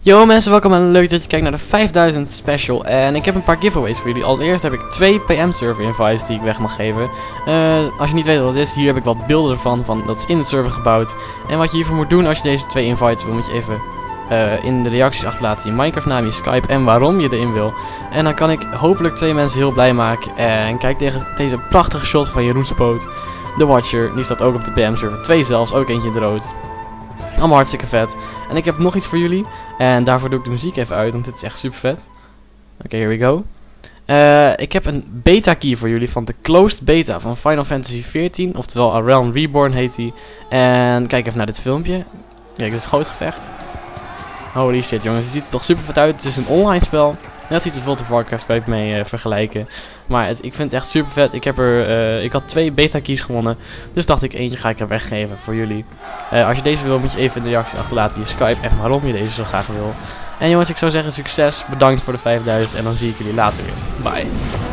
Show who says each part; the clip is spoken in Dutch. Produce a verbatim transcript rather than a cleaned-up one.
Speaker 1: Yo mensen, welkom en leuk dat je kijkt naar de vijfduizend special. En ik heb een paar giveaways voor jullie. Allereerst heb ik twee P M server invites die ik weg mag geven. Uh, als je niet weet wat het is, hier heb ik wat beelden ervan. Van, dat is in het server gebouwd. En wat je hiervoor moet doen als je deze twee invites wil, moet je even uh, in de reacties achterlaten je Minecraft naam, je Skype en waarom je erin wil. En dan kan ik hopelijk twee mensen heel blij maken. En kijk tegen deze prachtige shot van Jeroen Spoot, de Watcher. Die staat ook op de P M server. Twee zelfs, ook eentje in het rood. Allemaal hartstikke vet. En ik heb nog iets voor jullie. En daarvoor doe ik de muziek even uit, want dit is echt super vet. Oké, okay, here we go. Uh, ik heb een beta key voor jullie van de closed beta van Final Fantasy veertien. Oftewel A Realm Reborn heet die. En kijk even naar dit filmpje. Kijk, dit is een groot gevecht. Holy shit jongens, het ziet er toch super vet uit. Het is een online spel. Net ziet het World of Warcraft, kan je mee uh, vergelijken. Maar het, ik vind het echt super vet. Ik, heb er, uh, ik had twee beta keys gewonnen. Dus dacht ik, eentje ga ik er weggeven voor jullie. Uh, als je deze wil, moet je even in de reactie achterlaten je Skype en waarom je deze zo graag wil. En jongens, ik zou zeggen succes. Bedankt voor de vijfduizend en dan zie ik jullie later weer. Bye.